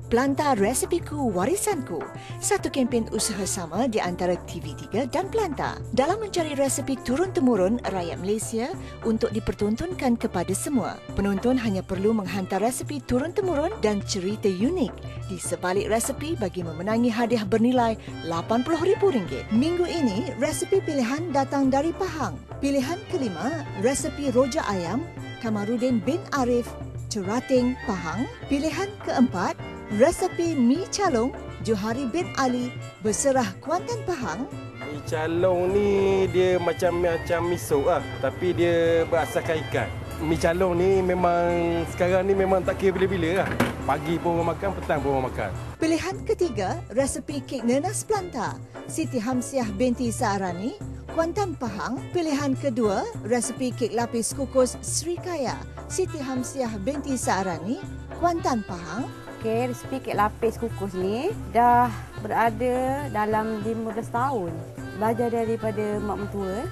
Planta Resepiku Warisanku, satu kempen usaha sama di antara TV3 dan Planta dalam mencari resepi turun-temurun rakyat Malaysia untuk dipertontonkan kepada semua. Penonton hanya perlu menghantar resepi turun-temurun dan cerita unik di sebalik resepi bagi memenangi hadiah bernilai RM80,000. Minggu ini, resepi pilihan datang dari Pahang. Pilihan kelima, resepi rojak ayam Kamarudin bin Arif, Terating, Pahang. Pilihan keempat, resepi mi calong Johari bin Ali, Berserah, Kuantan, Pahang. Mi calong ni dia macam miso lah, tapi dia berasaskan ikan. Mi calong ni memang sekarang ni memang tak kira bila-bila lah. Pagi pun orang makan, petang pun orang makan. Pilihan ketiga, resepi kek nenas Planta, Siti Hamsiah binti Saarani, Kuantan, Pahang. Pilihan kedua, resepi kek lapis kukus Sri Kaya, Siti Hamsiah binti Saarani, Kuantan, Pahang. Okey, resepi kek lapis kukus ni dah berada dalam 15 tahun. Belajar daripada mak mentua.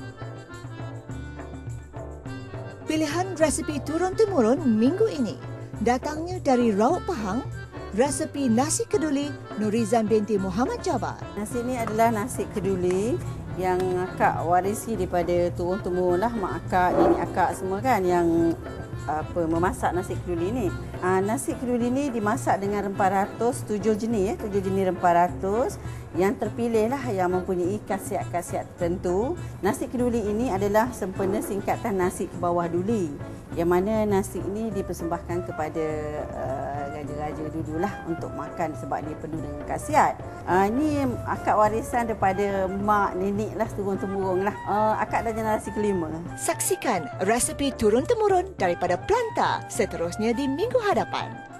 Pilihan resepi turun-temurun minggu ini datangnya dari Rauk Pahang, resepi nasi keduli Nurizan binti Muhammad Jabar. Nasi ni adalah nasi keduli yang akak warisi daripada turun-temurun lah, mak akak, nenek akak semua kan yang memasak nasi keduli ni. Nasi keduli ni dimasak dengan rempah ratus, 7 jenis rempah ratus yang terpilih lah yang mempunyai khasiat-khasiat tertentu. Nasi keduli ini adalah sempena singkatan nasi ke bawah duli, yang mana nasi ini dipersembahkan kepada raja-raja dululah untuk makan sebab dia penuh dengan khasiat. Ini akak warisan daripada mak, nenek lah, turun-temurun lah. Akak dah generasi kelima. Saksikan resepi turun-temurun daripada Planta seterusnya di minggu hadapan.